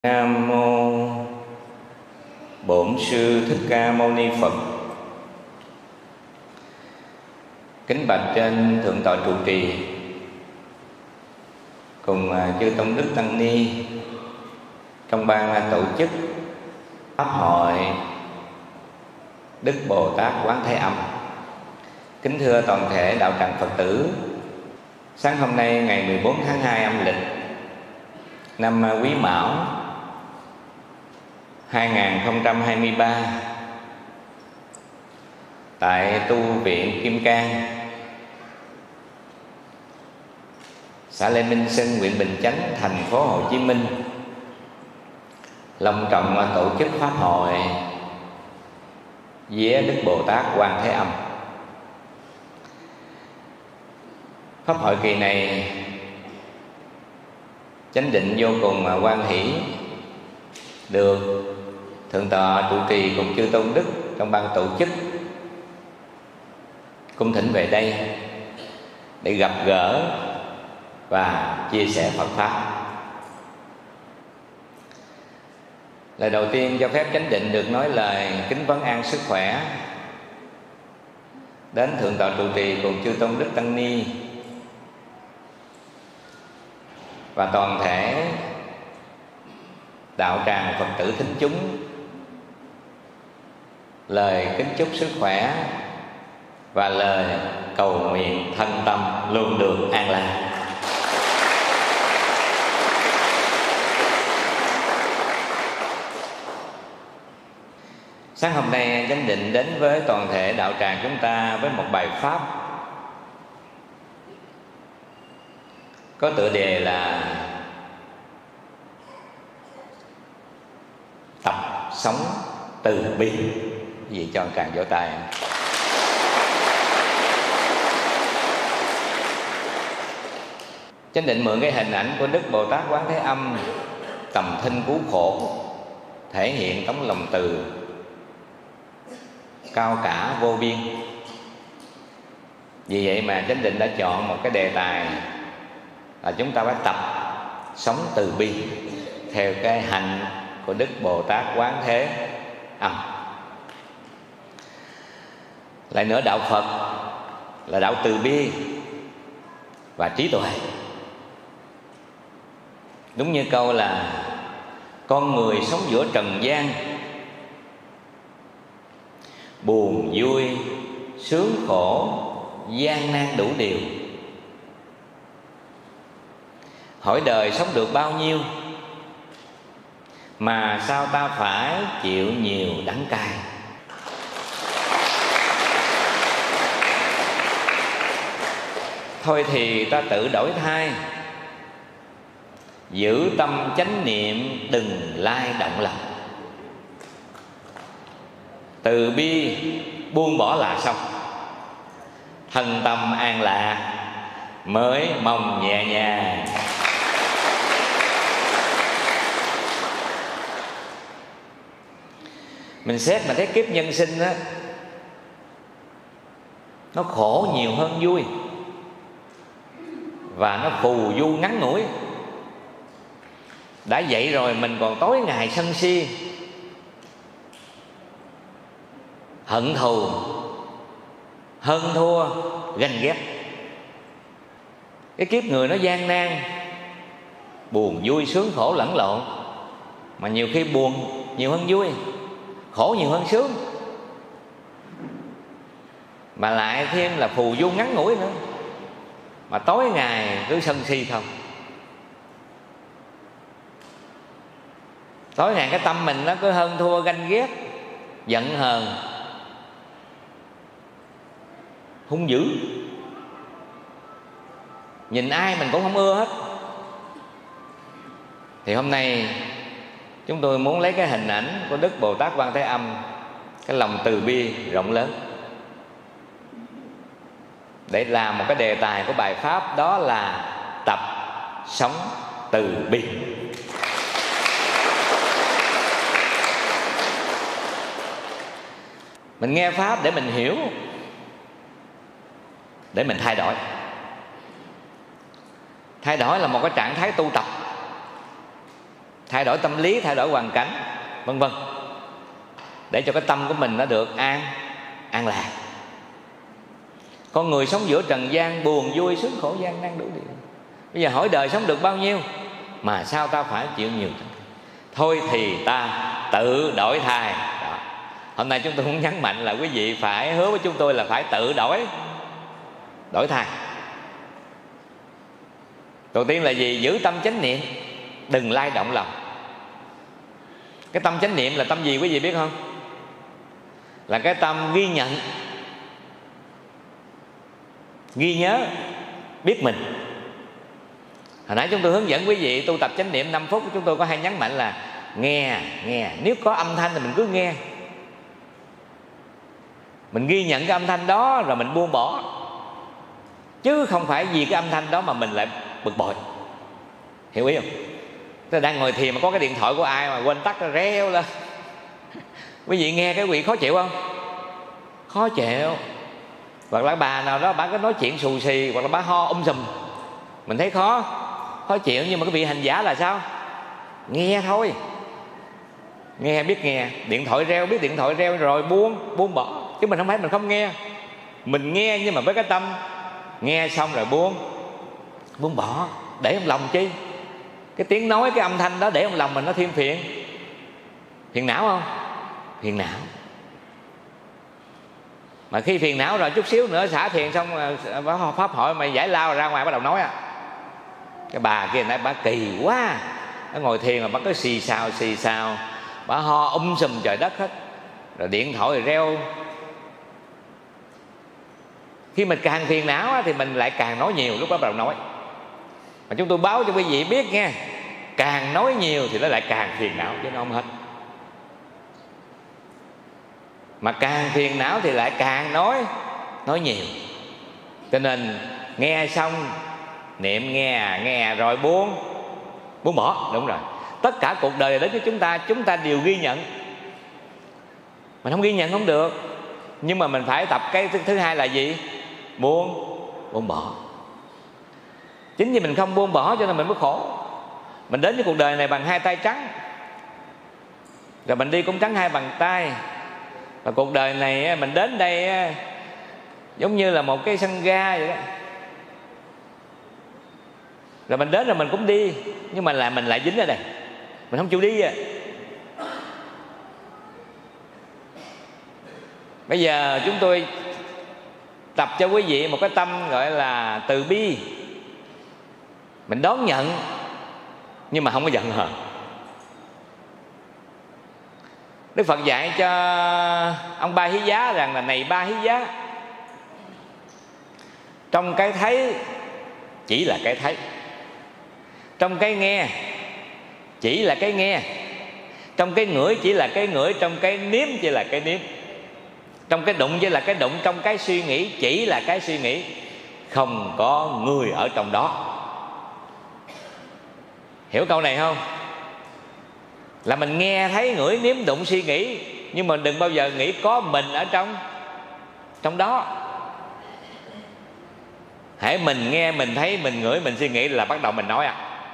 Nam mô Bổn Sư Thích Ca Mâu Ni Phật. Kính bạch trên thượng tọa trụ trì cùng chư tông đức tăng ni trong ban tổ chức pháp hội Đức Bồ Tát Quán Thế Âm. Kính thưa toàn thể đạo tràng Phật tử, sáng hôm nay ngày 14 tháng 2 âm lịch năm Quý Mão 2023, tại tu viện Kim Cang, xã Lê Minh Xuân, huyện Bình Chánh, thành phố Hồ Chí Minh, long trọng tổ chức pháp hội vía Đức Bồ Tát Quan Thế Âm. Pháp hội kỳ này chánh định vô cùng hoan hỷ được thượng tọa trụ trì cùng chư tôn đức trong ban tổ chức cung thỉnh về đây để gặp gỡ và chia sẻ Phật pháp. Lời đầu tiên cho phép chánh định được nói lời kính vấn an sức khỏe đến thượng tọa trụ trì cùng chư tôn đức tăng ni và toàn thể đạo tràng Phật tử thính chúng. Lời kính chúc sức khỏe và lời cầu nguyện thân tâm luôn được an lành. Sáng hôm nay chánh định đến với toàn thể đạo tràng chúng ta với một bài pháp có tựa đề là tập sống từ bi. Vì cho tràng vỗ tay. Chánh định mượn cái hình ảnh của Đức Bồ Tát Quán Thế Âm tầm thinh cứu khổ, thể hiện tấm lòng từ cao cả vô biên. Vì vậy mà chánh định đã chọn một cái đề tài là chúng ta phải tập sống từ bi theo cái hạnh của Đức Bồ Tát Quán Thế Âm. Lại nữa, đạo Phật là đạo từ bi và trí tuệ. Đúng như câu là con người sống giữa trần gian, buồn vui sướng khổ gian nan đủ điều. Hỏi đời sống được bao nhiêu mà sao ta phải chịu nhiều đắng cay. Thôi thì ta tự đổi thay, giữ tâm chánh niệm đừng lai động lòng. Từ bi buông bỏ là xong, thân tâm an lạc mới mong nhẹ nhàng. Mình xét mà thấy kiếp nhân sinh á, nó khổ nhiều hơn vui, và nó phù du ngắn ngủi. Đã vậy rồi mình còn tối ngày sân si, hận thù, hơn thua, ganh ghét. Cái kiếp người nó gian nan, buồn vui sướng khổ lẫn lộn. Mà nhiều khi buồn nhiều hơn vui, khổ nhiều hơn sướng, mà lại thêm là phù du ngắn ngủi nữa, mà tối ngày cứ sân si không. Tối ngày cái tâm mình nó cứ hơn thua, ganh ghét, giận hờn, hung dữ, nhìn ai mình cũng không ưa hết. Thì hôm nay chúng tôi muốn lấy cái hình ảnh của Đức Bồ Tát Quan Thế Âm, cái lòng từ bi rộng lớn, để làm một cái đề tài của bài pháp, đó là tập sống từ bi. Mình nghe pháp để mình hiểu, để mình thay đổi. Thay đổi là một cái trạng thái tu tập. thay đổi tâm lý, thay đổi hoàn cảnh, vân vân, để cho cái tâm của mình nó được an lạc. Con người sống giữa trần gian, buồn vui sướng khổ gian nan đủ điều. Bây giờ hỏi đời sống được bao nhiêu mà sao ta phải chịu nhiều? Thôi thì ta tự đổi thay. Đó. Hôm nay chúng tôi muốn nhấn mạnh là quý vị phải hứa với chúng tôi là phải tự đổi thay. Đầu tiên là gì? Giữ tâm chánh niệm, đừng lay động lòng. Cái tâm chánh niệm là tâm gì quý vị biết không? Là cái tâm ghi nhận, ghi nhớ, biết mình. Hồi nãy chúng tôi hướng dẫn quý vị tu tập chánh niệm 5 phút, chúng tôi có hay nhấn mạnh là nghe. Nếu có âm thanh thì mình cứ nghe, mình ghi nhận cái âm thanh đó rồi mình buông bỏ, chứ không phải vì cái âm thanh đó mà mình lại bực bội. Hiểu ý không? Tôi đang ngồi thiền mà có cái điện thoại của ai mà quên tắt nó reo lên, quý vị nghe cái vị khó chịu không? Khó chịu. Hoặc là bà nào đó bà cứ nói chuyện xù xì, hoặc là bà ho sùm, mình thấy khó chịu. Nhưng mà cái vị hành giả là sao? Nghe thôi. Nghe, biết nghe. Điện thoại reo, biết điện thoại reo rồi buông bỏ. Chứ mình không phải mình không nghe. Mình nghe nhưng mà với cái tâm nghe xong rồi buông bỏ. Để trong lòng chi? Cái tiếng nói, cái âm thanh đó để trong lòng mình nó thêm phiền não không? Phiền não. Mà khi phiền não rồi chút xíu nữa xả thiền xong, pháp hội mày giải lao ra ngoài bắt đầu nói cái bà kia nãy bà kỳ quá, nó ngồi thiền mà bà cứ xì xào, bà ho sùm trời đất hết, rồi điện thoại rồi reo. Khi mình càng phiền não thì mình lại càng nói nhiều, lúc đó bắt đầu nói. Mà chúng tôi báo cho quý vị biết nghe, càng nói nhiều thì nó lại càng phiền não, chứ nó không hết. Mà càng phiền não thì lại càng nói nhiều. Cho nên nghe xong niệm nghe rồi buông bỏ. Đúng rồi. Tất cả cuộc đời đến với chúng ta đều ghi nhận. Mình không ghi nhận không được. Nhưng mà mình phải tập cái thứ hai là gì? Buông bỏ. Chính vì mình không buông bỏ cho nên mình mới khổ. Mình đến với cuộc đời này bằng hai tay trắng, rồi mình đi cũng trắng hai bàn tay. Và cuộc đời này mình đến đây giống như là một cái sân ga vậy đó. Rồi mình đến rồi mình cũng đi, nhưng mà mình lại dính ở đây, mình không chịu đi. Bây giờ chúng tôi tập cho quý vị một cái tâm gọi là từ bi. Mình đón nhận nhưng mà không có giận hờn. Đức Phật dạy cho ông Ba Hí Giá rằng là: này Ba Hí Giá, trong cái thấy chỉ là cái thấy, trong cái nghe chỉ là cái nghe, trong cái ngửi chỉ là cái ngửi, trong cái nếm chỉ là cái nếm, trong cái đụng chỉ là cái đụng, trong cái suy nghĩ chỉ là cái suy nghĩ. Không có người ở trong đó. Hiểu câu này không? Là mình nghe thấy ngửi nếm đụng suy nghĩ, nhưng mà đừng bao giờ nghĩ có mình ở trong đó. Hễ mình nghe, mình thấy, mình ngửi, mình suy nghĩ là bắt đầu mình nói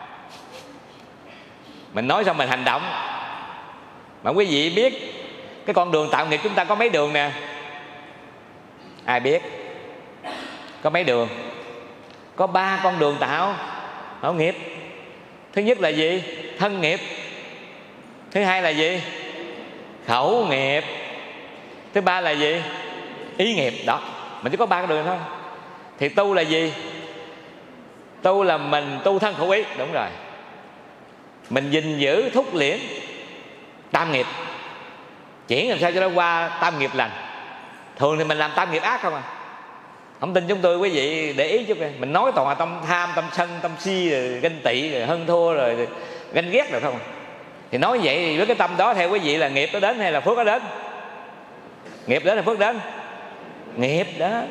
Mình nói xong mình hành động. Mà quý vị biết cái con đường tạo nghiệp chúng ta có mấy đường nè? Ai biết? Có mấy đường? Có 3 con đường tạo nghiệp. Thứ nhất là gì? Thân nghiệp. Thứ hai là gì? Khẩu nghiệp. Thứ ba là gì? Ý nghiệp. Đó, mình chỉ có 3 cái đường thôi. Thì tu là gì? Tu là mình tu thân khẩu ý. Đúng rồi. Mình gìn giữ thúc liễn tam nghiệp, chuyển làm sao cho nó qua tam nghiệp lành. Thường thì mình làm tam nghiệp ác không à. Không tin chúng tôi quý vị để ý chút. Mình nói toàn là tâm tham, tâm sân, tâm si, rồi ganh tị, rồi hơn thua, rồi ganh ghét rồi không. Thì nói vậy thì với cái tâm đó theo quý vị là nghiệp nó đến hay là phước nó đến? Nghiệp đến hay phước đến? Nghiệp đến.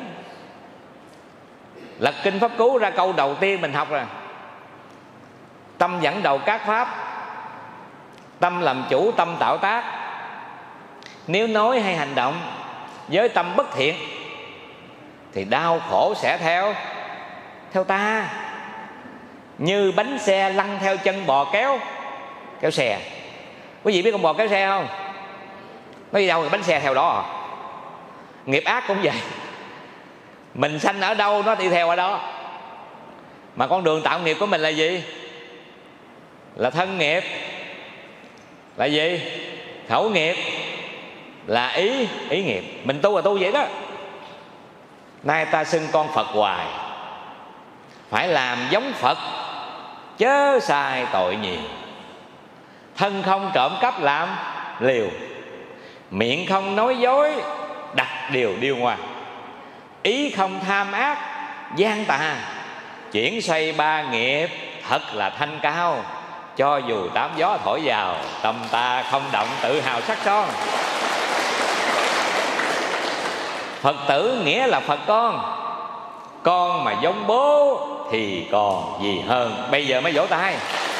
Lật kinh Pháp Cú ra câu đầu tiên mình học rồi: tâm dẫn đầu các pháp, tâm làm chủ, tâm tạo tác. Nếu nói hay hành động với tâm bất thiện thì đau khổ sẽ theo ta. Như bánh xe lăn theo chân bò kéo, kéo xe. Quý vị biết con bò kéo xe không? Nó đi đâu thì bánh xe theo đó à. Nghiệp ác cũng vậy, mình sanh ở đâu nó đi theo ở đó. Mà con đường tạo nghiệp của mình là gì? Là thân nghiệp. Là gì? Khẩu nghiệp. Là ý nghiệp. Mình tu là tu vậy đó. Nay ta xưng con Phật hoài, phải làm giống Phật, chớ sai tội nhiều. Thân không trộm cắp làm liều, miệng không nói dối đặt điều điêu ngoa. Ý không tham ác gian tà, chuyển xoay ba nghiệp thật là thanh cao. Cho dù tám gió thổi vào, tâm ta không động tự hào sắc son. Phật tử nghĩa là Phật con mà giống bố thì còn gì hơn. Bây giờ mới vỗ tay.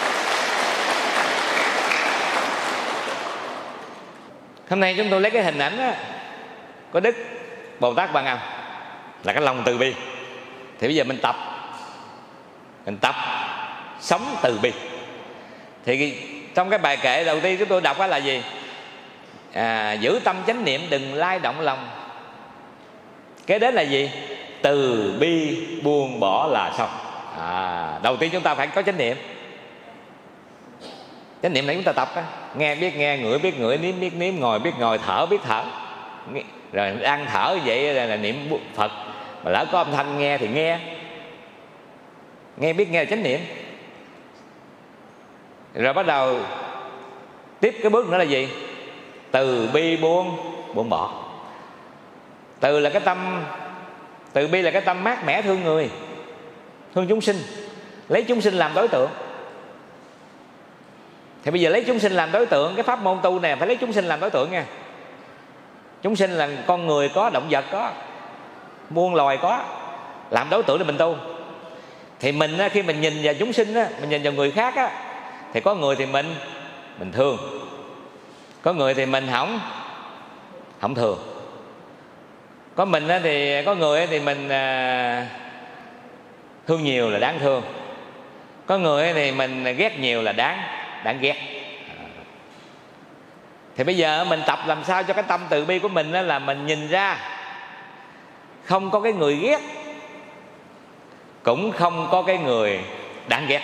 Hôm nay chúng tôi lấy cái hình ảnh đó, có Đức Bồ Tát Quan Âm là cái lòng từ bi. Thì bây giờ mình tập sống từ bi. Thì trong cái bài kệ đầu tiên chúng tôi đọc đó là gì? Giữ tâm chánh niệm đừng lay động lòng. Kế đến là gì? Từ bi buông bỏ là xong. Đầu tiên chúng ta phải có chánh niệm. Chánh niệm này chúng ta tập đó. Nghe biết nghe, ngửi biết ngửi, nếm biết nếm, ngồi biết ngồi, thở biết thở. Rồi ăn thở vậy là niệm Phật. Mà lỡ có âm thanh nghe thì nghe. Nghe biết nghe là chánh niệm. Rồi bắt đầu tiếp cái bước nữa là gì? Từ bi buông bỏ. Từ là cái tâm, từ bi là cái tâm mát mẻ thương người, thương chúng sinh, lấy chúng sinh làm đối tượng. Thì bây giờ lấy chúng sinh làm đối tượng, cái pháp môn tu này phải lấy chúng sinh làm đối tượng nha. Chúng sinh là con người có, động vật có, muôn loài có, làm đối tượng để mình tu. Thì mình khi mình nhìn vào chúng sinh á, mình nhìn vào người khác á, thì có người thì mình thương, có người thì mình không thương. Có mình thì có người thì mình thương nhiều là đáng thương, có người thì mình ghét nhiều là đáng ghét. Thì bây giờ mình tập làm sao cho cái tâm từ bi của mình là mình nhìn ra không có cái người ghét, cũng không có cái người đáng ghét,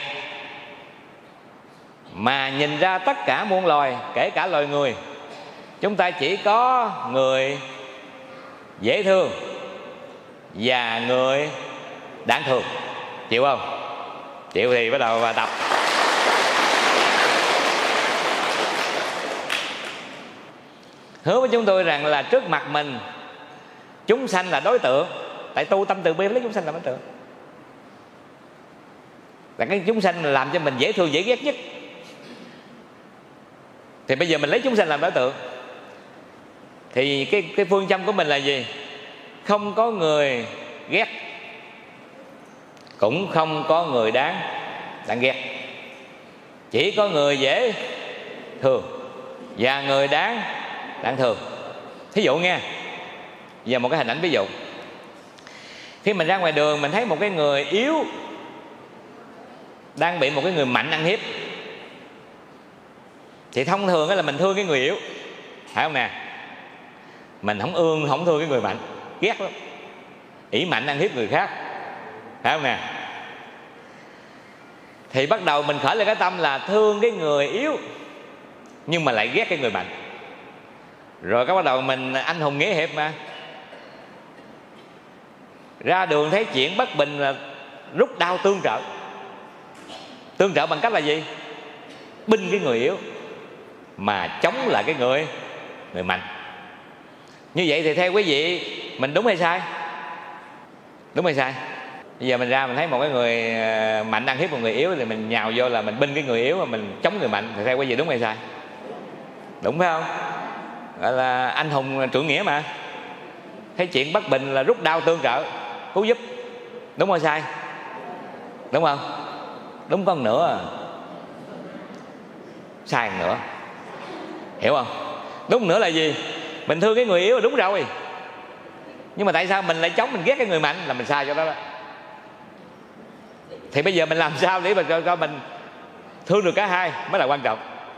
mà nhìn ra tất cả muôn loài, kể cả loài người, chúng ta chỉ có người dễ thương và người đáng thương. Chịu không? Chịu thì bắt đầu vào tập. Hứa với chúng tôi rằng là trước mặt mình chúng sanh là đối tượng. Tại tu tâm từ bi lấy chúng sanh làm đối tượng. Là cái chúng sanh làm cho mình dễ thương dễ ghét nhất. Thì bây giờ mình lấy chúng sanh làm đối tượng. Thì cái phương châm của mình là gì? Không có người ghét, cũng không có người đáng ghét, chỉ có người dễ thương và người đáng thương. Thí dụ nha, giờ một cái hình ảnh ví dụ. Khi mình ra ngoài đường mình thấy một cái người yếu đang bị một cái người mạnh ăn hiếp, thì thông thường là mình thương cái người yếu, phải không nè? Mình không thương cái người mạnh, ghét lắm, ỷ mạnh ăn hiếp người khác, phải không nè? Thì bắt đầu mình khởi lên cái tâm là thương cái người yếu nhưng mà lại ghét cái người mạnh. Rồi cái bắt đầu mình anh hùng nghĩa hiệp mà, ra đường thấy chuyện bất bình là rút đao tương trợ. Tương trợ bằng cách là gì? Binh cái người yếu mà chống lại cái người mạnh. Như vậy thì theo quý vị mình đúng hay sai? Đúng hay sai? Bây giờ mình ra mình thấy một cái người mạnh ăn hiếp một người yếu thì mình nhào vô là mình binh cái người yếu mà mình chống người mạnh, thì theo quý vị đúng hay sai? Đúng phải không? Gọi là anh hùng trượng nghĩa mà. Thấy chuyện bất bình là rút đao tương trợ, cứu giúp. Đúng hay sai? Đúng không? Đúng con nữa, sai nữa. Hiểu không? Đúng nữa là gì? Mình thương cái người yếu là đúng rồi, nhưng mà tại sao mình lại chống, mình ghét cái người mạnh là mình sai cho đó đó. Thì bây giờ mình làm sao để mà cho mình thương được cả hai mới là quan trọng.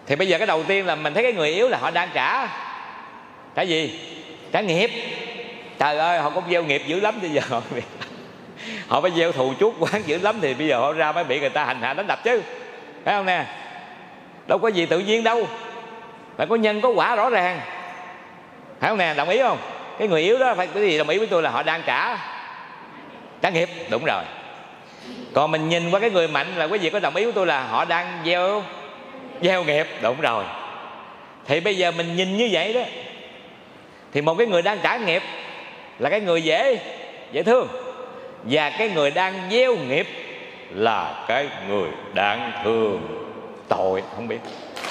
Thì bây giờ cái đầu tiên là mình thấy cái người yếu là họ đang trả gì? Trả nghiệp. Trời ơi, họ cũng gieo nghiệp dữ lắm. Bây giờ họ phải gieo thù chuốc quán dữ lắm, thì bây giờ họ ra mới bị người ta hành hạ đánh đập chứ, phải không nè? Đâu có gì tự nhiên đâu, phải có nhân có quả rõ ràng, phải không nè? Đồng ý không? Cái người yếu đó phải cái gì đồng ý với tôi là họ đang trả nghiệp. Đúng rồi. Còn mình nhìn qua cái người mạnh là quý vị có đồng ý với tôi là họ đang gieo nghiệp. Đúng rồi. Thì bây giờ mình nhìn như vậy đó, thì một cái người đang trả nghiệp là cái người dễ thương, và cái người đang gieo nghiệp là cái người đang thương tội. Không biết.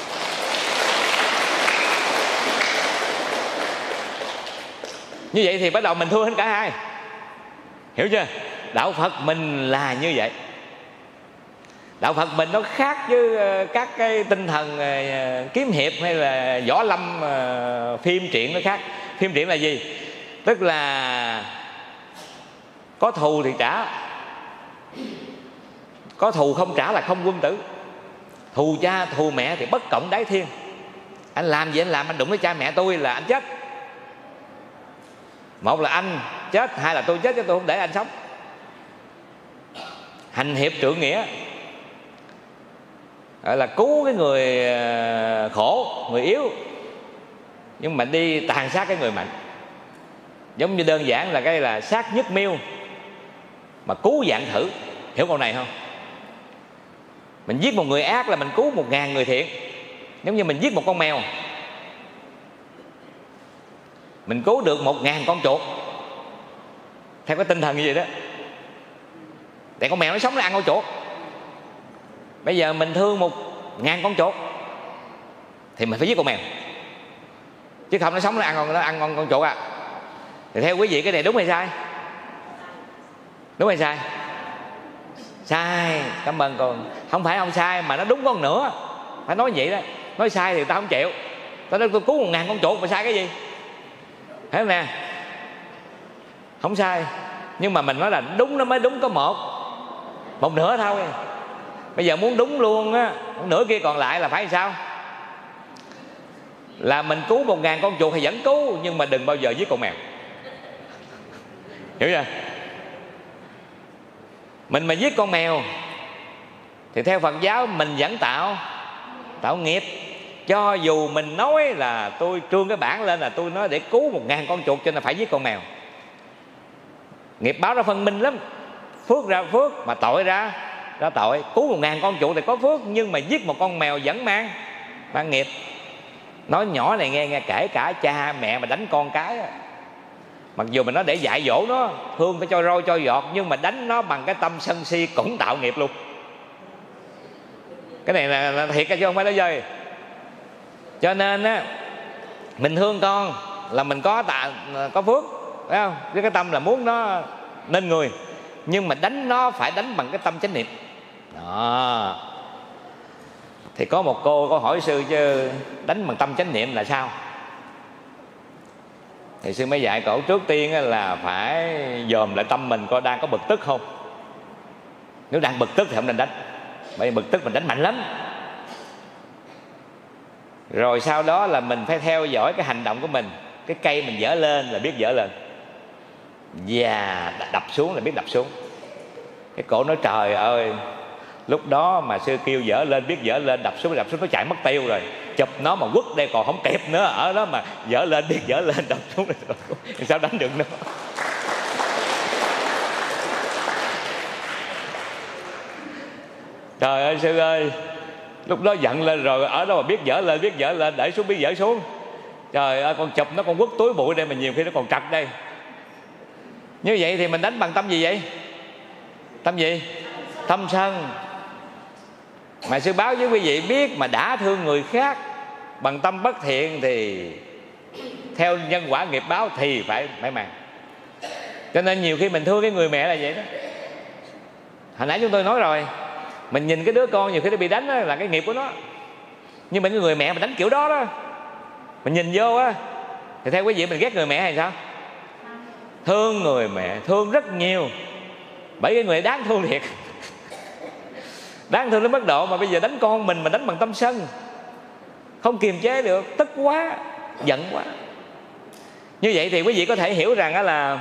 Như vậy thì bắt đầu mình thương hết cả hai. Hiểu chưa? Đạo Phật mình là như vậy. Đạo Phật mình nó khác với các cái tinh thần kiếm hiệp hay là võ lâm phim truyện nó khác. Phim truyện là gì? Tức là có thù thì trả, có thù không trả là không quân tử. Thù cha thù mẹ thì bất cộng đái thiên. Anh làm gì anh làm, anh đụng tới cha mẹ tôi là anh chết. Một là anh chết, hai là tôi chết, chứ tôi không để anh sống. Hành hiệp trượng nghĩa, gọi là cứu cái người khổ, người yếu, nhưng mà đi tàn sát cái người mạnh. Giống như đơn giản là cái là sát nhất miêu mà cứu vạn thử. Hiểu câu này không? Mình giết một người ác là mình cứu 1000 người thiện. Giống như mình giết một con mèo, mình cứu được 1000 con chuột. Theo cái tinh thần như vậy đó. Tại con mèo nó sống nó ăn con chuột. Bây giờ mình thương 1000 con chuột thì mình phải giết con mèo, chứ không nó sống nó ăn con chuột à. Thì theo quý vị cái này đúng hay sai? Đúng hay sai? Sai. Cảm ơn con. Không phải không sai mà nó đúng con nữa. Phải nói vậy đó. Nói sai thì tao không chịu. Tao nói tôi cứu 1000 con chuột mà sai cái gì? Thấy không nè? Không sai. Nhưng mà mình nói là đúng nó mới đúng có một nửa thôi. Bây giờ muốn đúng luôn á, nửa kia còn lại là phải sao? Là mình cứu 1000 con chuột thì vẫn cứu, nhưng mà đừng bao giờ giết con mèo. Hiểu chưa? Mình mà giết con mèo thì theo Phật giáo mình vẫn tạo nghiệp. Cho dù mình nói là tôi trương cái bảng lên là tôi nói để cứu 1000 con chuột cho nên phải giết con mèo, nghiệp báo nó phân minh lắm. Phước ra phước mà tội ra tội. Cứu 1000 con chuột thì có phước, nhưng mà giết một con mèo vẫn mang nghiệp. Nói nhỏ này nghe kể cả cha mẹ mà đánh con cái, mặc dù mình nói để dạy dỗ nó, thương phải cho roi cho giọt, nhưng mà đánh nó bằng cái tâm sân si cũng tạo nghiệp luôn. Cái này là thiệt chứ không phải nói dơi. Cho nên á, mình thương con là mình có phước, phải không? Với cái tâm là muốn nó nên người, nhưng mà đánh nó phải đánh bằng cái tâm chánh niệm đó. Thì có một cô có hỏi sư chứ đánh bằng tâm chánh niệm là sao? Thì sư mới dạy cậu trước tiên là phải dòm lại tâm mình coi đang có bực tức không. Nếu đang bực tức thì không nên đánh, bởi vì bực tức mình đánh mạnh lắm. Rồi sau đó là mình phải theo dõi cái hành động của mình. Cái cây mình dở lên là biết dở lên, và đập xuống là biết đập xuống. Cái cổ nói trời ơi, lúc đó mà sư kêu dở lên biết dở lên, đập xuống nó chạy mất tiêu rồi. Chụp nó mà quất đây còn không kịp nữa. Ở đó mà dở lên biết dở lên, đập xuống thì sao đánh được nó. Trời ơi sư ơi, lúc đó giận lên rồi, ở đó mà biết dở lên, để xuống biết dở xuống. Trời ơi, con chụp nó, con quất túi bụi đây mà nhiều khi nó còn trật đây. Như vậy thì mình đánh bằng tâm gì vậy? Tâm gì? Tâm sân. Mà sư báo với quý vị biết, mà đã thương người khác bằng tâm bất thiện thì theo nhân quả nghiệp báo thì phải mang. Cho nên nhiều khi mình thương cái người mẹ là vậy đó. Hồi nãy chúng tôi nói rồi, mình nhìn cái đứa con nhiều khi nó bị đánh đó, là cái nghiệp của nó. Nhưng mà cái người mẹ mà đánh kiểu đó đó, mình nhìn vô á, thì theo quý vị mình ghét người mẹ hay sao? Thương người mẹ, thương rất nhiều. Bởi cái người đáng thương thiệt. Đáng thương đến mức độ mà bây giờ đánh con mình mà đánh bằng tâm sân. không kiềm chế được, tức quá, giận quá. Như vậy thì quý vị có thể hiểu rằng là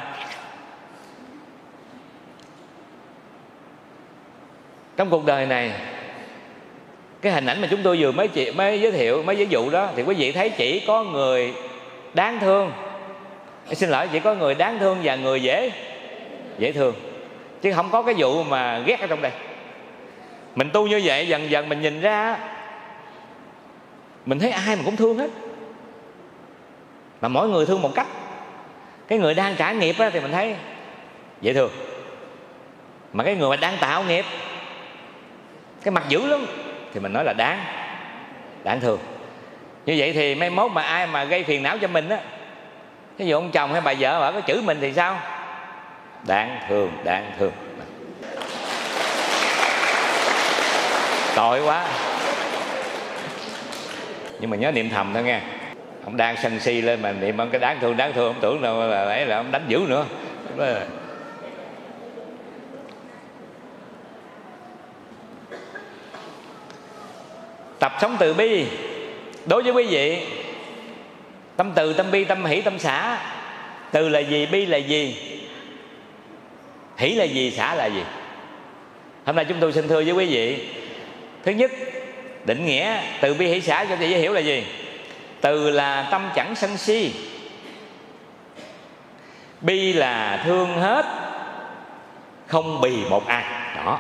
trong cuộc đời này, cái hình ảnh mà chúng tôi vừa mới giới thiệu, mới ví dụ đó, thì quý vị thấy chỉ có người đáng thương, xin lỗi, chỉ có người đáng thương và người dễ thương, chứ không có cái vụ mà ghét ở trong đây. Mình tu như vậy dần dần mình nhìn ra, mình thấy ai mà cũng thương hết, mà mỗi người thương một cách. Cái người đang trả nghiệp thì mình thấy dễ thương, mà cái người mà đang tạo nghiệp, cái mặt dữ lắm, thì mình nói là đáng thương. Như vậy thì mai mốt mà ai mà gây phiền não cho mình á, ví dụ ông chồng hay bà vợ bà có chửi mình thì sao? Đáng thương. Tội quá. Nhưng mà nhớ niệm thầm thôi nghe. Ông đang sân si lên mà niệm cái đáng thương, ông tưởng là ông đánh dữ nữa. Tập sống từ bi. Đối với quý vị, tâm từ, tâm bi, tâm hỷ, tâm xả. Từ là gì? Bi là gì? Hỷ là gì? Xả là gì? Hôm nay chúng tôi xin thưa với quý vị, thứ nhất, định nghĩa từ bi hỷ xả cho chị dễ hiểu là gì? Từ là tâm chẳng sân si, bi là thương hết, không bì một ai. Đó.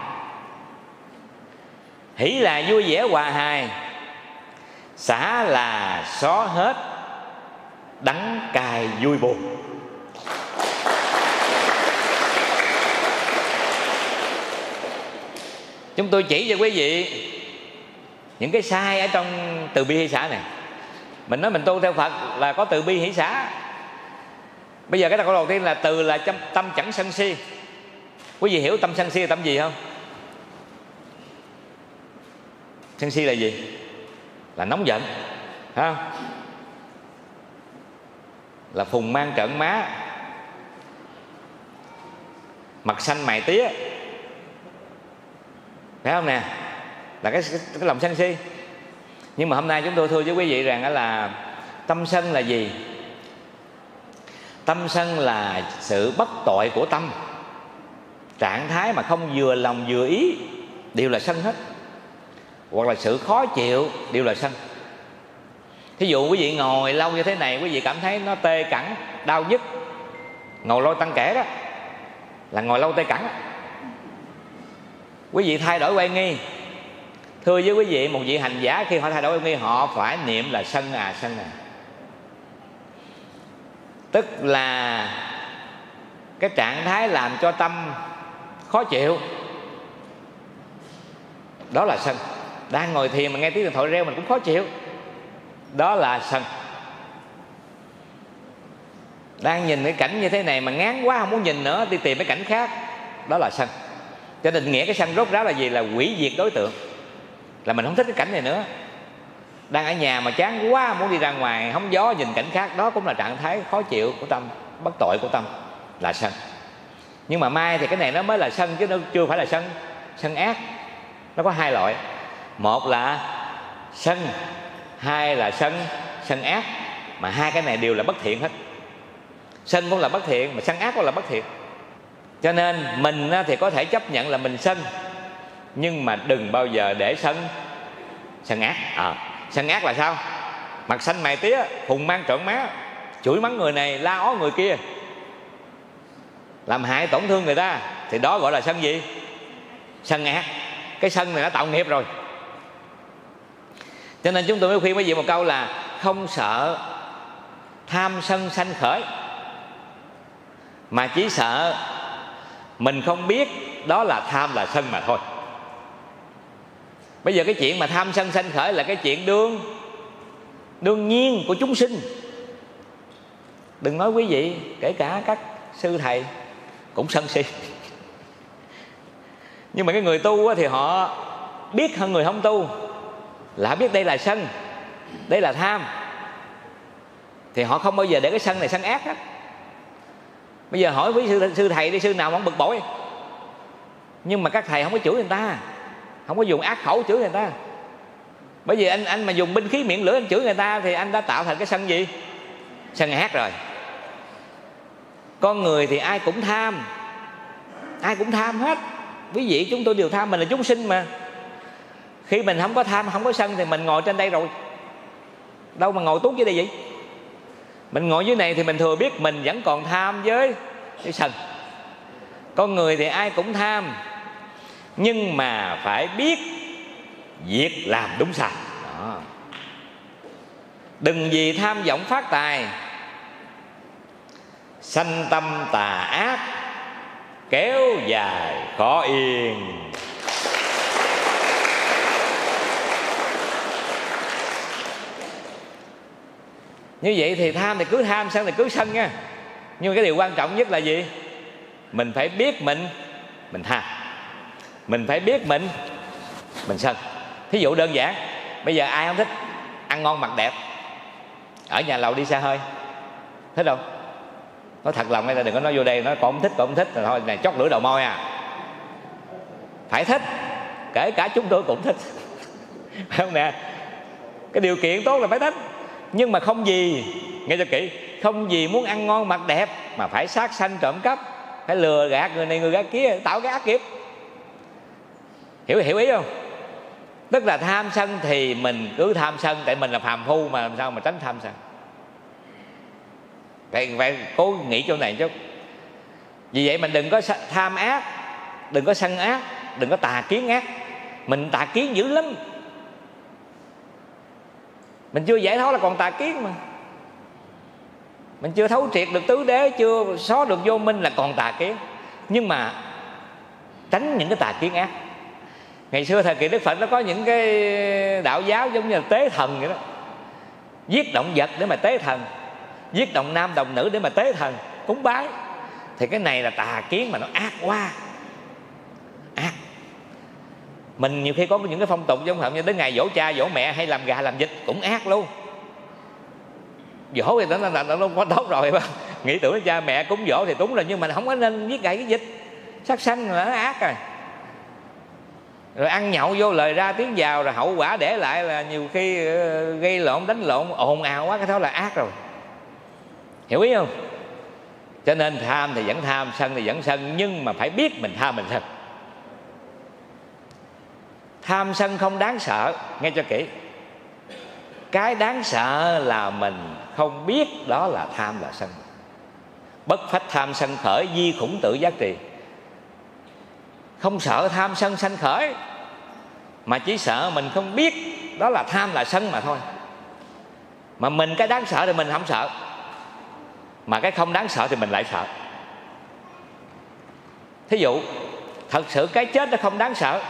Hỷ là vui vẻ hòa hài, xả là xóa hết đắng cay vui buồn. Chúng tôi chỉ cho quý vị những cái sai ở trong từ bi hỷ xả này. Mình nói mình tu theo Phật là có từ bi hỷ xả. Bây giờ cái câu đầu tiên là từ là tâm chẳng sân si. Quý vị hiểu tâm sân si là tâm gì không? Sân si là gì? Là nóng giận, phải không? Là phùng mang trợn má, mặt xanh mày tía, phải không nè? Là cái lòng sân si. Nhưng mà hôm nay chúng tôi thưa với quý vị rằng là tâm sân là gì? Tâm sân là sự bất tội của tâm. Trạng thái mà không vừa lòng vừa ý đều là sân hết. Hoặc là sự khó chịu đều là sân. Thí dụ quý vị ngồi lâu như thế này, quý vị cảm thấy nó tê cẳng, đau nhức, ngồi lâu tăng kể đó là ngồi lâu tê cẳng. Quý vị thay đổi oai nghi. Thưa với quý vị, một vị hành giả khi họ thay đổi oai nghi, họ phải niệm là sân à. Tức là cái trạng thái làm cho tâm khó chịu, đó là sân. Đang ngồi thiền mà nghe tiếng điện thoại reo mình cũng khó chịu, đó là sân. Đang nhìn cái cảnh như thế này mà ngán quá không muốn nhìn nữa, đi tìm cái cảnh khác, đó là sân. Cho định nghĩa cái sân rốt ráo là gì? Là hủy diệt đối tượng. Là mình không thích cái cảnh này nữa. Đang ở nhà mà chán quá muốn đi ra ngoài hóng gió nhìn cảnh khác, đó cũng là trạng thái khó chịu của tâm, bất tội của tâm, là sân. Nhưng mà mai thì cái này nó mới là sân, chứ nó chưa phải là sân ác. Nó có hai loại. Một là sân, hai là sân ác. Mà hai cái này đều là bất thiện hết. Sân cũng là bất thiện, mà sân ác cũng là bất thiện. Cho nên mình thì có thể chấp nhận là mình sân, nhưng mà đừng bao giờ để sân ác. Sân ác là sao? Mặt xanh mày tía, phùng mang trợn má, chửi mắng người này, la ó người kia, làm hại tổn thương người ta, thì đó gọi là sân gì? Sân ác. Cái sân này nó tạo nghiệp rồi. Cho nên chúng tôi mới khuyên quý vị một câu là không sợ tham sân sanh khởi, mà chỉ sợ mình không biết đó là tham là sân mà thôi. Bây giờ cái chuyện mà tham sân sanh khởi là cái chuyện đương nhiên của chúng sinh. Đừng nói quý vị, kể cả các sư thầy cũng sân si. Nhưng mà cái người tu thì họ biết hơn người không tu, là biết đây là sân, đây là tham, thì họ không bao giờ để cái sân này sân ác hết. Bây giờ hỏi với sư thầy đi, sư nào mà không bực bội? Nhưng mà các thầy không có chửi người ta, không có dùng ác khẩu chửi người ta. Bởi vì anh mà dùng binh khí miệng lưỡi anh chửi người ta thì anh đã tạo thành cái sân gì? Sân ác rồi. Con người thì ai cũng tham, ai cũng tham hết. Quý vị chúng tôi đều tham, mình là chúng sinh mà. Khi mình không có tham, không có sân thì mình ngồi trên đây rồi. Đâu mà ngồi tuốt dưới đây vậy? Mình ngồi dưới này thì mình thừa biết mình vẫn còn tham với sân. Con người thì ai cũng tham, nhưng mà phải biết việc làm đúng sai. Đó. Đừng vì tham vọng phát tài, sanh tâm tà ác, kéo dài khó yên. Như vậy thì tham thì cứ tham, sân thì cứ sân nha. Nhưng mà cái điều quan trọng nhất là gì? Mình phải biết mình tham. Mình phải biết mình sân. Thí dụ đơn giản, bây giờ ai không thích ăn ngon mặc đẹp, ở nhà lầu đi xe hơi, thích không? Nói thật lòng, đừng có nói vô đây nói con không thích rồi thôi này chót lưỡi đầu môi à. Phải thích, kể cả chúng tôi cũng thích. Phải không nè? Cái điều kiện tốt là phải thích. Nhưng mà không gì, nghe cho kỹ, không gì muốn ăn ngon mặc đẹp mà phải sát sanh trộm cắp, phải lừa gạt người này người gạt kia, tạo cái ác nghiệp. Hiểu ý không? Tức là tham sân thì mình cứ tham sân, tại mình là phàm phu mà làm sao mà tránh tham sân. Phải cố nghĩ chỗ này chút. Vì vậy mình đừng có tham ác, đừng có sân ác, đừng có tà kiến ác. Mình tà kiến dữ lắm. Mình chưa giải thoát là còn tà kiến mà. Mình chưa thấu triệt được tứ đế, chưa xóa được vô minh là còn tà kiến. Nhưng mà tránh những cái tà kiến ác. Ngày xưa thời kỳ Đức Phật nó có những cái đạo giáo giống như là tế thần vậy đó. Giết động vật để mà tế thần, giết đồng nam đồng nữ để mà tế thần, cúng bái. Thì cái này là tà kiến mà nó ác quá. Ác. Mình nhiều khi có những cái phong tục giống như đến ngày dỗ cha dỗ mẹ hay làm gà làm vịt cũng ác luôn. Dỗ thì nó có tốt rồi, nghĩ tưởng cha mẹ cúng dỗ thì đúng rồi, nhưng mà không có nên giết gà cái vịt, sát sanh là nó ác rồi. Rồi ăn nhậu vô lời ra tiếng vào, rồi hậu quả để lại là nhiều khi gây lộn đánh lộn ồn ào quá, cái đó là ác rồi. Hiểu ý không? Cho nên tham thì vẫn tham, sân thì vẫn sân, nhưng mà phải biết mình tham mình sân. Tham sân không đáng sợ, nghe cho kỹ. Cái đáng sợ là mình không biết đó là tham là sân. Bất phách tham sân khởi, di khủng tự giác trì. Không sợ tham sân sanh khởi, mà chỉ sợ mình không biết đó là tham là sân mà thôi. Mà mình cái đáng sợ thì mình không sợ, mà cái không đáng sợ thì mình lại sợ. Thí dụ thật sự cái chết nó không đáng sợ,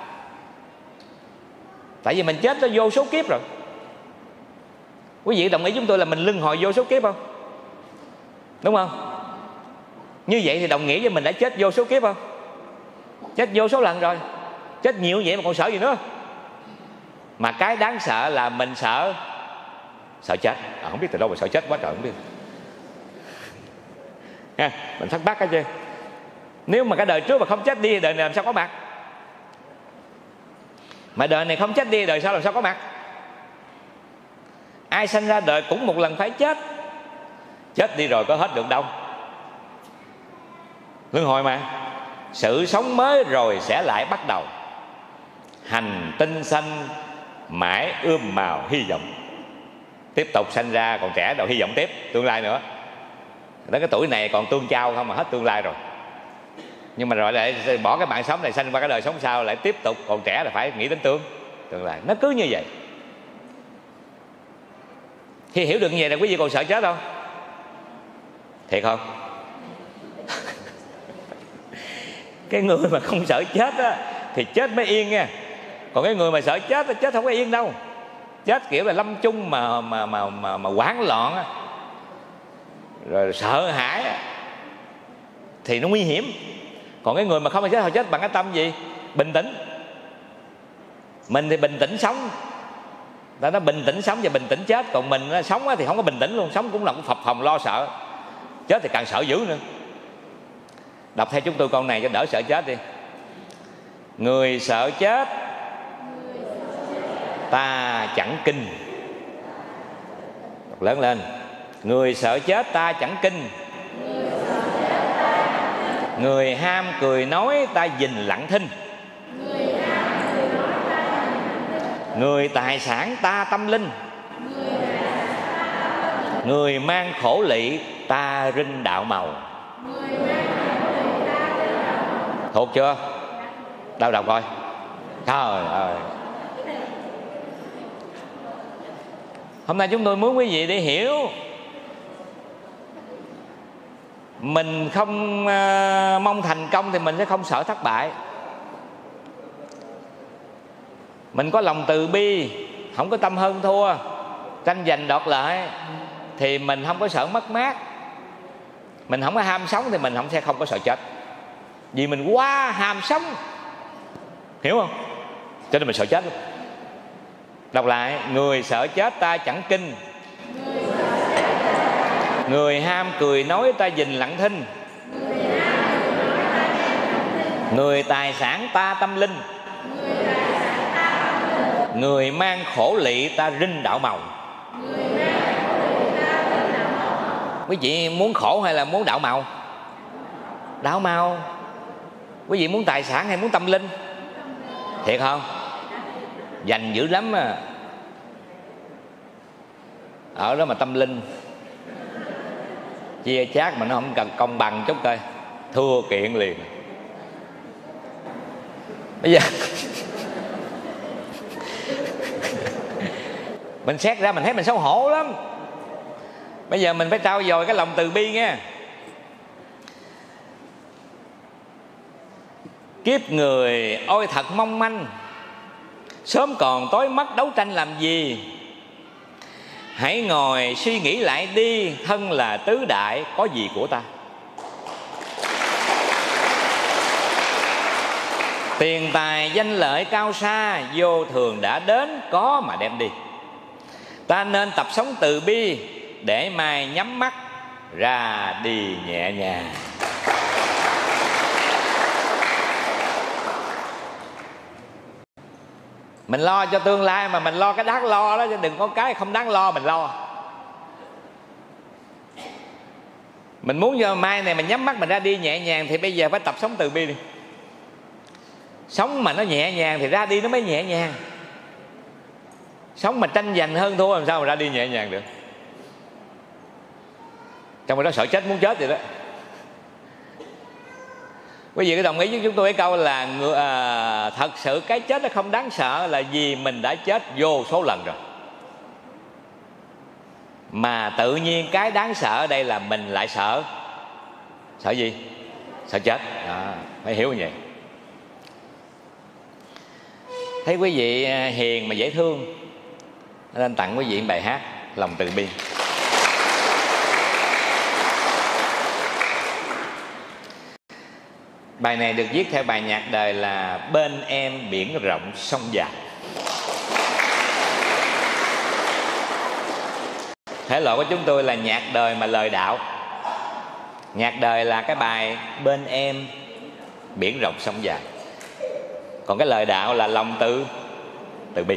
tại vì mình chết nó vô số kiếp rồi. Quý vị đồng ý chúng tôi là mình luân hồi vô số kiếp không? Đúng không? Như vậy thì đồng nghĩa với mình đã chết vô số kiếp không? Chết vô số lần rồi. Chết nhiều vậy mà còn sợ gì nữa? Mà cái đáng sợ là mình sợ chết. Không biết từ đâu mà sợ chết quá trời, không biết. Ha, mình thắc mắc cái chứ. Nếu mà cái đời trước mà không chết đi, đời này làm sao có mặt? Mà đời này không chết đi, đời sau làm sao có mặt? Ai sanh ra đời cũng một lần phải chết. Chết đi rồi có hết được đâu. Luân hồi mà. Sự sống mới rồi sẽ lại bắt đầu. Hành tinh sanh mãi ươm mào hy vọng. Tiếp tục sanh ra còn trẻ đầu hy vọng tiếp tương lai nữa. Đến cái tuổi này còn tương trao không mà hết tương lai rồi. Nhưng mà rồi lại bỏ cái mạng sống này sanh qua cái đời sống sau, lại tiếp tục còn trẻ là phải nghĩ đến tương lai. Nó cứ như vậy. Khi hiểu được như vậy là quý vị còn sợ chết không? Thiệt không? Cái người mà không sợ chết á thì chết mới yên nha. Còn cái người mà sợ chết thì chết không có yên đâu. Chết kiểu là lâm chung mà hoảng loạn á, rồi sợ hãi á, thì nó nguy hiểm. Còn cái người mà không chết, họ chết bằng cái tâm gì? Bình tĩnh. Mình thì bình tĩnh sống, ta nói bình tĩnh sống và bình tĩnh chết. Còn mình sống thì không có bình tĩnh luôn. Sống cũng là cũng phập phồng lo sợ. Chết thì càng sợ dữ nữa. Đọc theo chúng tôi câu này cho đỡ sợ chết đi. Người sợ chết ta chẳng kinh. Đọc lớn lên. Người sợ chết ta chẳng kinh, người ham cười nói ta dình lặng thinh, người tài sản ta tâm linh, người mang khổ lị ta rinh đạo màu. Thuộc chưa? Đâu đọc coi. Trời ơi, hôm nay chúng tôi muốn quý vị để hiểu mình không mong thành công thì mình sẽ không sợ thất bại. Mình có lòng từ bi, không có tâm hơn thua, tranh giành đoạt lợi, thì mình không có sợ mất mát. Mình không có ham sống thì mình sẽ không có sợ chết. Vì mình quá ham sống, hiểu không? Cho nên mình sợ chết luôn. Đọc lại. Người sợ chết ta chẳng kinh, người ham cười nói ta dình lặng thinh, người tài sản ta tâm linh, người mang khổ lị ta rinh đạo màu. Quý vị muốn khổ hay là muốn đạo màu? Đạo màu. Quý vị muốn tài sản hay muốn tâm linh? Thiệt không? Dành dữ lắm à. Ở đó mà tâm linh chia chác mà nó không cần công bằng chút coi, thua kiện liền. Bây giờ mình xét ra mình thấy mình xấu hổ lắm. Bây giờ mình phải trau dồi cái lòng từ bi nghe. Kiếp người ôi thật mong manh, sớm còn tối mất đấu tranh làm gì. Hãy ngồi suy nghĩ lại đi, thân là tứ đại có gì của ta. Tiền tài danh lợi cao xa, vô thường đã đến có mà đem đi. Ta nên tập sống từ bi, để mai nhắm mắt ra đi nhẹ nhàng. Mình lo cho tương lai mà mình lo cái đáng lo đó, chứ đừng có cái không đáng lo mình lo. Mình muốn cho mai này mình nhắm mắt mình ra đi nhẹ nhàng, thì bây giờ phải tập sống từ bi đi. Sống mà nó nhẹ nhàng thì ra đi nó mới nhẹ nhàng. Sống mà tranh giành hơn thua làm sao mà ra đi nhẹ nhàng được. Trong khi đó sợ chết muốn chết vậy đó. Quý vị có đồng ý với chúng tôi cái câu là thật sự cái chết nó không đáng sợ là vì mình đã chết vô số lần rồi. Mà tự nhiên cái đáng sợ ở đây là mình lại sợ. Sợ gì? Sợ chết. Phải hiểu như vậy. Thấy quý vị hiền mà dễ thương nên tặng quý vị bài hát Lòng Từ Bi. Bài này được viết theo bài nhạc đời là Bên Em Biển Rộng Sông Dài. Thể loại của chúng tôi là nhạc đời mà lời đạo. Nhạc đời là cái bài Bên Em Biển Rộng Sông Dài. Còn cái lời đạo là lòng từ bi.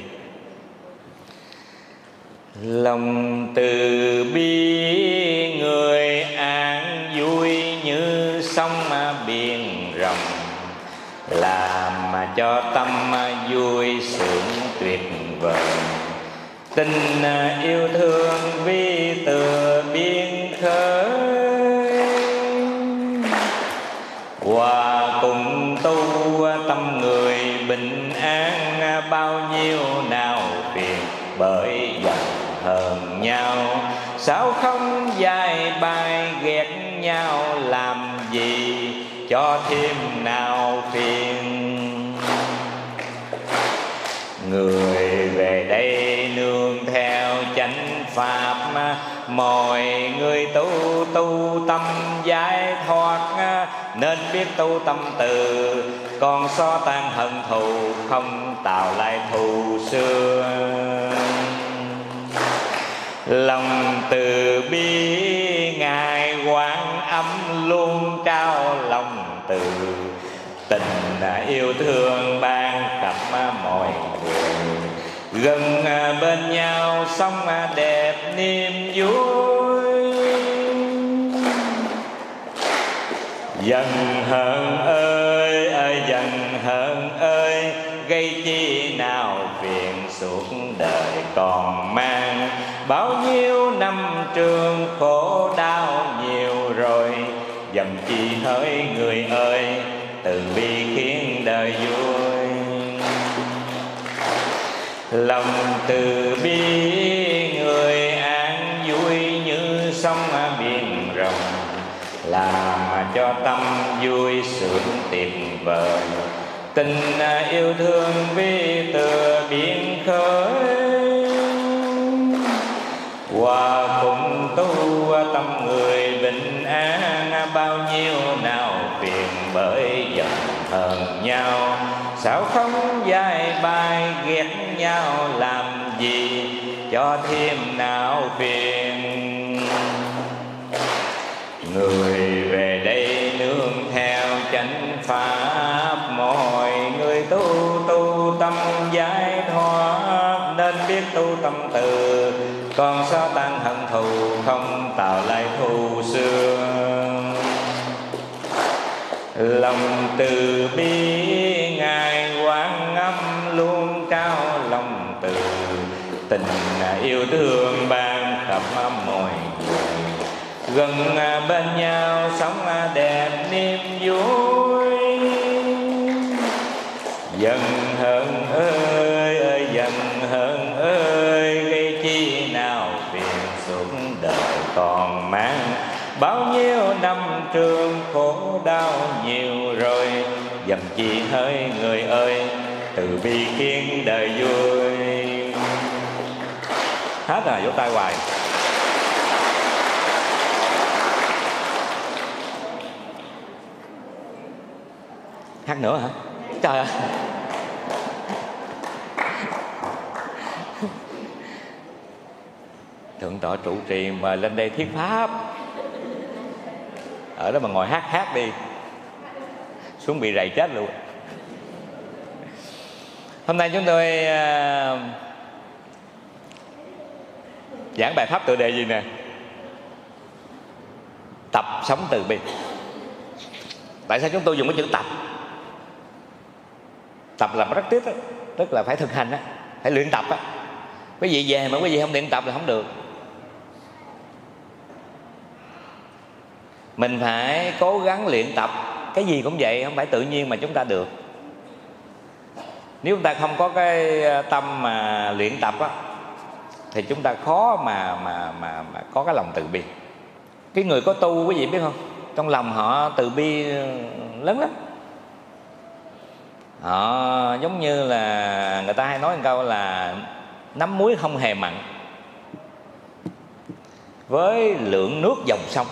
Lòng từ bi người an vui như sông biển rộng, làm cho tâm vui sướng tuyệt vời. Tình yêu thương vi từ biên khơi, hòa cùng tu tâm người bình an. Bao nhiêu nào phiền bởi giận hờn nhau, sao không dài bài ghét nhau làm gì cho thêm nào phiền. Người về đây nương theo chánh pháp, mọi người tu tâm giải thoát. Nên biết tu tâm từ, còn xóa tan hận thù, không tạo lại thù xưa. Lòng từ bi ngài Quan Âm luôn trao lòng từ, tình yêu thương ban cặp mọi người. Gần bên nhau sống đẹp niềm vui. Dần hờn ơi ơi dần hờn ơi, gây chi nào phiền suốt đời còn mang. Bao nhiêu năm trường khổ đau nhiều rồi, dầm chi hỡi người ơi, từ bi khiến đời vui. Lòng từ bi người an vui, như sông biển rộng, làm cho tâm vui sướng tuyệt vời. Tình yêu thương vi từ biển khơi, hòa cùng tu tâm người bình an. Bao nhiêu nào phiền bởi giận hờn nhau, sao không giải bài ghét nhau làm gì, cho thêm nào phiền. Người về đây nương theo chánh pháp, mọi người tu tâm giải thoát, nên biết tu tâm từ, còn sao tan hận thù, không tạo lại thù xưa. Lòng từ bi ngài Quan Âm luôn trao lòng từ, tình yêu thương ban khắp mọi người. Gần bên nhau sống đẹp niềm vui. Dần hờn ơi ơi dần hờn ơi, gây chi nào phiền suốt đời còn mang. Bao nhiêu năm trường khổ đau nhiều rồi, dầm chi hỡi người ơi, từ bi khiến đời vui. Hết rồi, vỗ tay hoài. Hát nữa hả? Trời ơi. Thượng tọa trụ trì mời lên đây thuyết pháp, ở đó mà ngồi hát đi, xuống bị rầy chết luôn. Hôm nay chúng tôi giảng bài pháp tựa đề gì nè? Tập sống từ bi. Tại sao chúng tôi dùng cái chữ tập? Tập là rất tiếc đó, tức là phải thực hành đó, phải luyện tập đó. Quý vị về mà quý vị không luyện tập là không được. Mình phải cố gắng luyện tập. Cái gì cũng vậy, không phải tự nhiên mà chúng ta được. Nếu chúng ta không có cái tâm mà luyện tập á, thì chúng ta khó mà có cái lòng từ bi. Cái người có tu quý vị biết không, trong lòng họ từ bi lớn lắm. Họ giống như là người ta hay nói một câu là nắm muối không hề mặn với lượng nước dòng sông.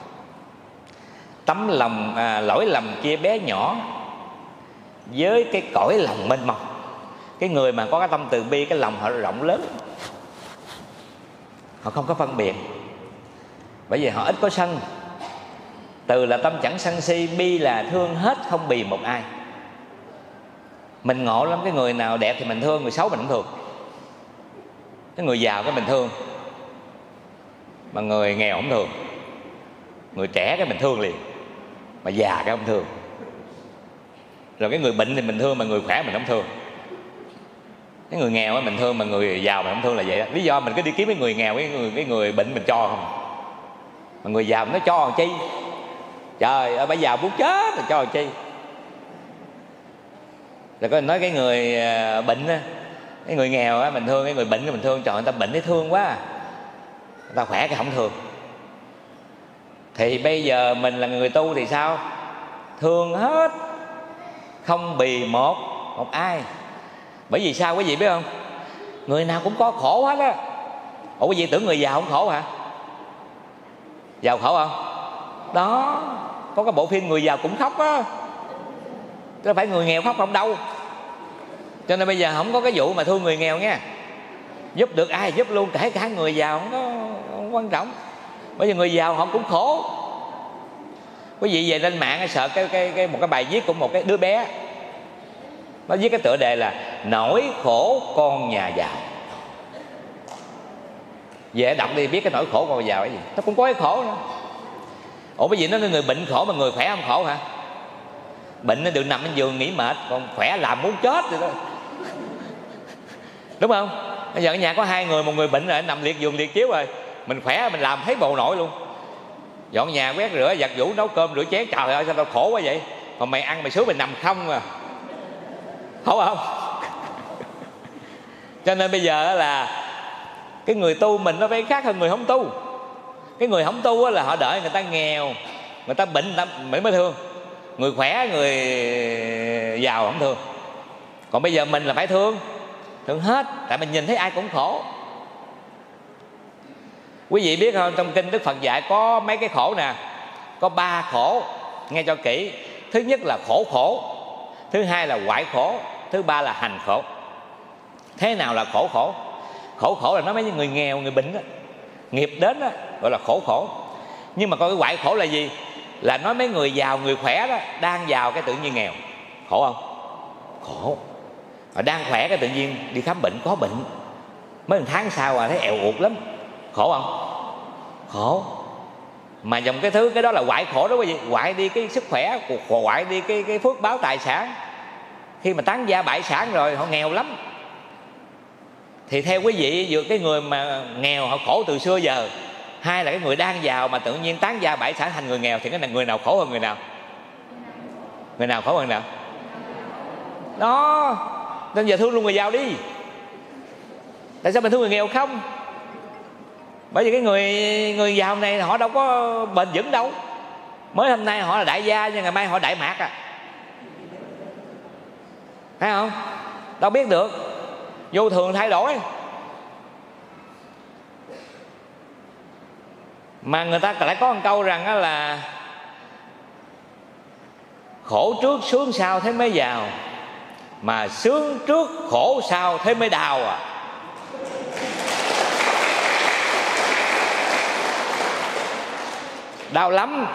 Tấm lòng lỗi lầm kia bé nhỏ với cái cõi lòng mênh mông. Cái người mà có cái tâm từ bi, cái lòng họ rộng lớn, họ không có phân biệt, bởi vì họ ít có sân. Từ là tâm chẳng sân si, bi là thương hết không bì một ai. Mình ngộ lắm, cái người nào đẹp thì mình thương, người xấu mình không thương. Cái người giàu cái mình thương, mà người nghèo không thương. Người trẻ cái mình thương liền, mà già cái không thương. Rồi cái người bệnh thì mình thương, mà người khỏe mình không thương. Cái người nghèo mình thương, mà người giàu mình không thương là vậy đó. Lý do mình cứ đi kiếm cái người nghèo, cái người bệnh mình cho không, mà người giàu nó cho làm chi? Trời ơi, bà giàu muốn chết rồi cho làm chi? Rồi có nói cái người bệnh á, cái người nghèo á mình thương, cái người bệnh mình thương. Trời ơi, người ta bệnh thấy thương quá, người ta khỏe cái không thương. Thì bây giờ mình là người tu thì sao? Thương hết, không bì một ai. Bởi vì sao quý vị biết không? Người nào cũng có khổ hết á. Ủa quý vị tưởng người giàu không khổ hả? Giàu khổ không? Đó, có cái bộ phim người giàu cũng khóc á, chứ phải người nghèo khóc không đâu. Cho nên bây giờ không có cái vụ mà thương người nghèo nha. Giúp được ai giúp luôn, kể cả người giàu không quan trọng. Bởi vì người giàu họ cũng khổ. Quý vị về lên mạng sợ một cái bài viết của một cái đứa bé, nó viết cái tựa đề là nỗi khổ con nhà giàu. Về đọc đi biết cái nỗi khổ con giàu cái gì. Nó cũng có cái khổ nữa. Ủa bởi vì nó người bệnh khổ mà người khỏe không khổ hả? Bệnh nó đừng nằm trên giường nghỉ mệt, còn khỏe làm muốn chết rồi đó. Đúng không? Bây giờ ở nhà có hai người, một người bệnh rồi nằm liệt giường liệt chiếu rồi, mình khỏe mình làm thấy bầu nổi luôn. Dọn nhà quét rửa giặt giũ nấu cơm rửa chén, trời ơi sao tao khổ quá vậy. Còn mày ăn mày sướng mày nằm không à, khổ không? Cho nên bây giờ là cái người tu mình nó phải khác hơn người không tu. Cái người không tu là họ đợi người ta nghèo, người ta bệnh người ta mới thương. Người khỏe người giàu không thương. Còn bây giờ mình là phải thương hết, tại mình nhìn thấy ai cũng khổ. Quý vị biết không, trong kinh Đức Phật dạy có mấy cái khổ nè. Có 3 khổ, nghe cho kỹ. Thứ nhất là khổ khổ, thứ hai là hoại khổ, thứ ba là hành khổ. Thế nào là khổ khổ? Khổ khổ là nói mấy người nghèo, người bệnh đó, nghiệp đến đó, gọi là khổ khổ. Nhưng mà coi cái hoại khổ là gì? Là nói mấy người giàu, người khỏe đó, đang giàu cái tự nhiên nghèo. Khổ không? Khổ. Mà đang khỏe cái tự nhiên đi khám bệnh có bệnh, mấy một tháng sau thấy èo uột lắm. Khổ không? Khổ. Mà dòng cái đó là hoại khổ đó quý vị. Hoại đi cái sức khỏe, hoại đi cái phước báo tài sản. Khi mà tán gia bại sản rồi họ nghèo lắm. Thì theo quý vị, vừa cái người mà nghèo họ khổ từ xưa giờ, hai là cái người đang giàu mà tự nhiên tán gia bại sản thành người nghèo, thì cái này người nào khổ hơn người nào? Người nào khổ hơn người nào? Đó. Nên giờ thương luôn người giàu đi. Tại sao mình thương người nghèo không? Bởi vì cái người giàu này họ đâu có bền vững đâu. Mới hôm nay họ là đại gia, nhưng ngày mai họ đại mạc à. Thấy không? Đâu biết được. Vô thường thay đổi. Mà người ta lại có một câu rằng là khổ trước sướng sau thế mới giàu, mà sướng trước khổ sau thế mới đau à. Đau lắm.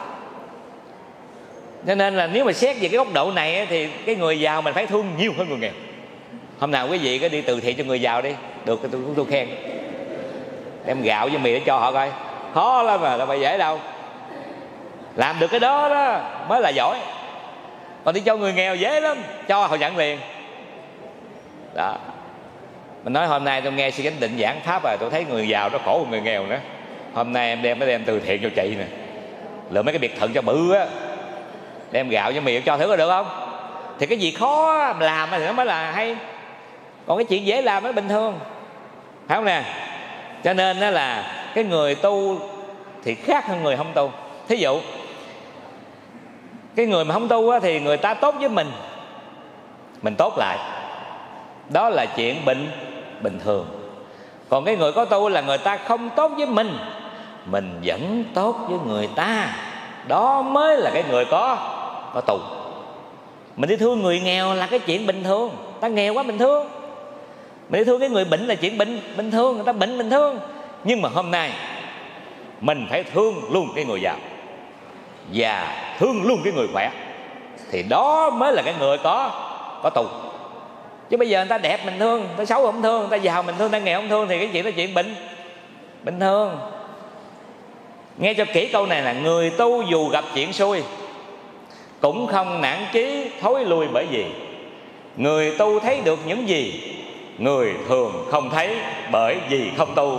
Cho nên là nếu mà xét về cái góc độ này thì cái người giàu mình phải thương nhiều hơn người nghèo. Hôm nào quý vị có đi từ thiện cho người giàu đi, được tôi khen. Đem gạo với mì để cho họ coi. Khó lắm mà, đâu phải dễ đâu. Làm được cái đó đó mới là giỏi. Còn đi cho người nghèo dễ lắm, cho họ nhận liền. Đó. Mình nói hôm nay tôi nghe sư Chánh Định giảng pháp rồi, tôi thấy người giàu nó khổ hơn người nghèo nữa. Hôm nay em đem từ thiện cho chị nè, lựa mấy cái biệt thự cho bự á, đem gạo với mì cho thử có được không? Thì cái gì khó làm thì nó mới là hay. Còn cái chuyện dễ làm nó bình thường, phải không nè? Cho nên đó là cái người tu thì khác hơn người không tu. Thí dụ cái người mà không tu thì người ta tốt với mình tốt lại, đó là chuyện bình thường. Còn cái người có tu là người ta không tốt với mình vẫn tốt với người ta, đó mới là cái người có tu. Mình đi thương người nghèo là cái chuyện bình thường, ta nghèo quá mình thương. Mình đi thương cái người bệnh là chuyện bình thường, người ta bệnh mình thương. Nhưng mà hôm nay mình phải thương luôn cái người giàu và thương luôn cái người khỏe, thì đó mới là cái người có tu. Chứ bây giờ người ta đẹp mình thương, người ta xấu không thương, người ta giàu mình thương, người ta nghèo không thương, thì cái chuyện đó chuyện bình thường. Nghe cho kỹ câu này là người tu dù gặp chuyện xui cũng không nản chí thối lui, bởi vì người tu thấy được những gì người thường không thấy, bởi vì không tu.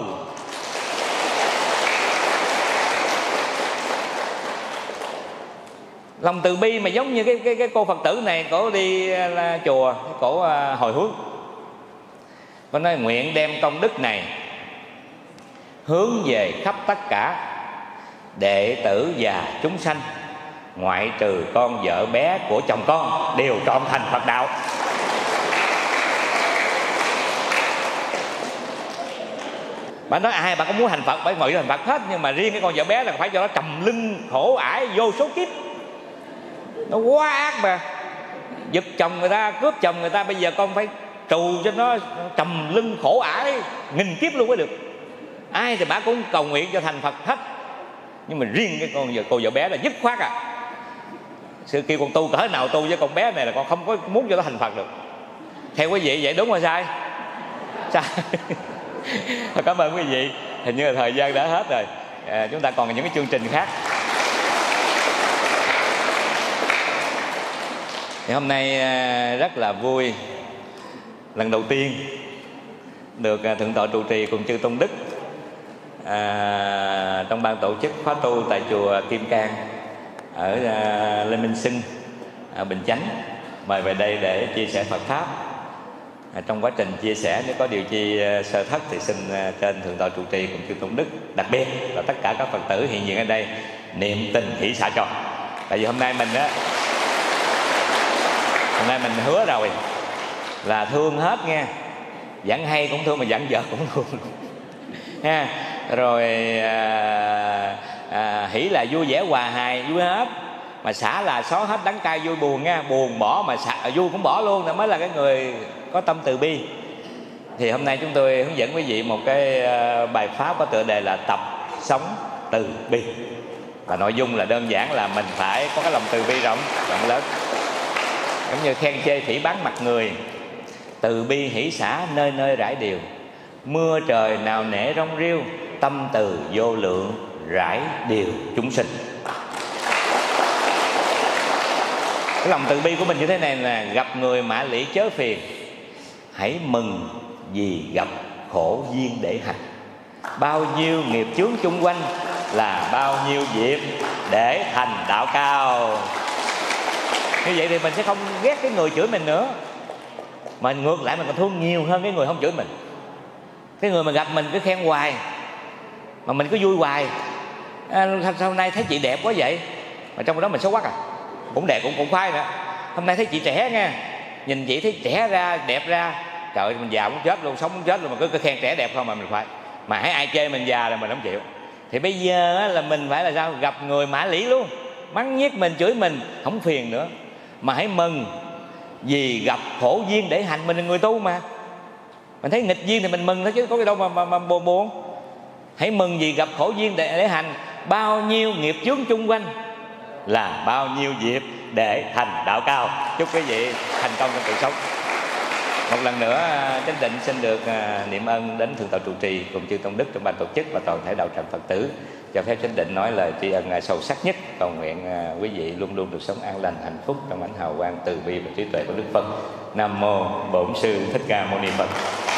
Lòng từ bi mà giống như cái cô Phật tử này, cổ đi chùa, cổ hồi hướng, có nói nguyện đem công đức này hướng về khắp tất cả đệ tử và chúng sanh, ngoại trừ con vợ bé của chồng con, đều trọn thành Phật đạo. Bà nói ai bà cũng muốn thành Phật, bởi mọi người thành Phật hết, nhưng mà riêng cái con vợ bé là phải cho nó trầm lưng khổ ải vô số kiếp. Nó quá ác mà, giật chồng người ta, cướp chồng người ta, bây giờ con phải trù cho nó trầm lưng khổ ải nghìn kiếp luôn mới được. Ai thì bà cũng cầu nguyện cho thành Phật hết, nhưng mà riêng cái cô vợ bé là dứt khoát à. Sư kêu con tu cỡ nào tu với con bé này là con không có muốn cho nó thành Phật được. Theo quý vị vậy đúng hay sai? Sai. Cảm ơn quý vị. Hình như là thời gian đã hết rồi. Chúng ta còn những cái chương trình khác. Thì hôm nay rất là vui, lần đầu tiên được thượng tọa trụ trì cùng chư tôn đức trong ban tổ chức khóa tu tại chùa Kim Cang ở Lê Minh Xuân, Bình Chánh, mời về đây để chia sẻ Phật pháp. Trong quá trình chia sẻ, nếu có điều chi sơ thất thì xin trên thượng tọa trụ trì cùng chư tôn đức, đặc biệt là tất cả các Phật tử hiện diện ở đây niệm tình hỷ xả cho. Tại vì hôm nay mình hứa rồi là thương hết nha, giảng hay cũng thương mà giảng dở cũng thương ha. Rồi hỷ là vui vẻ hòa hài, vui hết, mà xả là xóa hết đắng cay vui buồn nha, buồn bỏ mà vui cũng bỏ luôn, đó mới là cái người có tâm từ bi. Thì hôm nay chúng tôi hướng dẫn quý vị một cái bài pháp có tựa đề là tập sống từ bi. Và nội dung là đơn giản là mình phải có cái lòng từ bi rộng lớn, giống như khen chê phỉ báng mặt người, từ bi hỷ xả nơi nơi rải điều, mưa trời nào nể rong riêu, tâm từ vô lượng rải điều chúng sinh. Cái lòng từ bi của mình như thế này là: gặp người mã lĩ chớ phiền, hãy mừng vì gặp khổ duyên để hành. Bao nhiêu nghiệp chướng chung quanh là bao nhiêu dịp để thành đạo cao. Như vậy thì mình sẽ không ghét cái người chửi mình nữa, mà ngược lại mình còn thương nhiều hơn cái người không chửi mình. Cái người mà gặp mình cứ khen hoài mà mình cứ vui hoài. Hôm nay thấy chị đẹp quá vậy, mà trong đó mình xấu quắc cũng đẹp cũng khoái nữa. Hôm nay thấy chị trẻ nha, nhìn chị thấy trẻ ra, đẹp ra. Trời ơi, mình già muốn chết luôn, sống muốn chết luôn, mà cứ khen trẻ đẹp không mà mình khoái. Mà hãy ai chê mình già là mình không chịu. Thì bây giờ là mình phải là sao? Gặp người mã lĩ luôn, mắng nhiếc mình, chửi mình không phiền nữa, mà hãy mừng vì gặp khổ duyên để hành. Mình là người tu mà, mình thấy nghịch duyên thì mình mừng thôi chứ có cái đâu mà buồn. Hãy mừng vì gặp khổ duyên để hành. Bao nhiêu nghiệp chướng chung quanh là bao nhiêu dịp để thành đạo cao. Chúc quý vị thành công trong cuộc sống. Một lần nữa Chánh Định xin được niệm ơn đến thượng tọa trụ trì cùng chư tôn đức trong ban tổ chức và toàn thể đạo tràng Phật tử. Cho phép Chánh Định nói lời tri ân sâu sắc nhất, cầu nguyện quý vị luôn luôn được sống an lành, hạnh phúc trong ánh hào quang từ bi và trí tuệ của Đức Phật. Nam mô Bổn Sư Thích Ca Mâu Ni Phật.